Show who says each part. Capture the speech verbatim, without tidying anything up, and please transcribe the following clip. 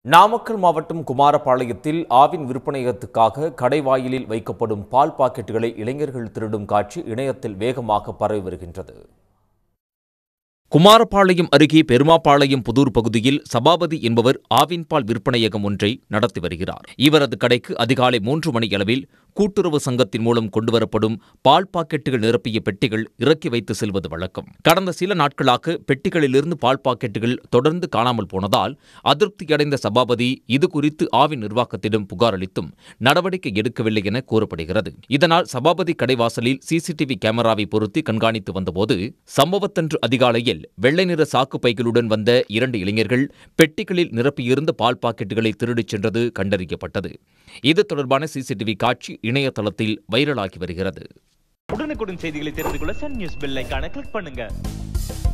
Speaker 1: நாமக்கல் மாவட்டம் குமாரபாளையத்தில் ஆவின் விற்பனையகத்துக்காக கடைவாயிலில் வைக்கப்படும் பால் பாக்கெட்டுகளை இளைஞர்கள் திருடும் காட்சி இணையத்தில் வேகமாக பரவி வருகின்றது. குமாரபாளையம் அருகே பெருமாபாளையம் புதூர் பகுதியில் சபாபதி என்பவர் ஆவின் பால் விற்பனையகம் ஒன்றை நடத்தி வருகிறார். இவரது கடைக்கு அதிகாலை மூன்று மணி அளவில் கூட்டுறவு சங்கத்தின் மூலம் கொண்டுவரப்படும் பால் பாக்கெட்டுகள் நிரப்பிய பெட்டிகள் இறக்கி வைத்து செல்வது வழக்கம். கடந்த சில நாட்களாக பெட்டிகளிலிருந்து பால் பாக்கெட்டுகள் தொடர்ந்து காணாமல் போனதால் அதிருப்தியடைந்த சபாபதி இதுகுறித்து ஆவின் நிர்வாகத்திடம் புகார் அளித்தும் நடவடிக்கை எடுக்கவில்லை என கூறப்படுகிறது. இதனால் சபாபதி கடைவாசலில் சிசிடிவி கேமராவை பொருத்தி கண்காணித்து வந்தபோது சம்பவத்தன்று அதிகாலையில் வெள்ளை நிற சாக்கு பைகளுடன் வந்த இரண்டு இளைஞர்கள் பெட்டிகளில் நிரப்பியிருந்த பால் பாக்கெட்டுகளை திருடிச் சென்றது கண்டறியப்பட்டது. இது தொடர்பான சிசிடிவி காட்சி இணையதளத்தில் வைரலாகி வருகிறது.
Speaker 2: உடனுக்குடன் செய்திகளை தெரிந்து கொள்ள சன் நியூஸ் பெல் ஐகானை கிளிக் பண்ணுங்க.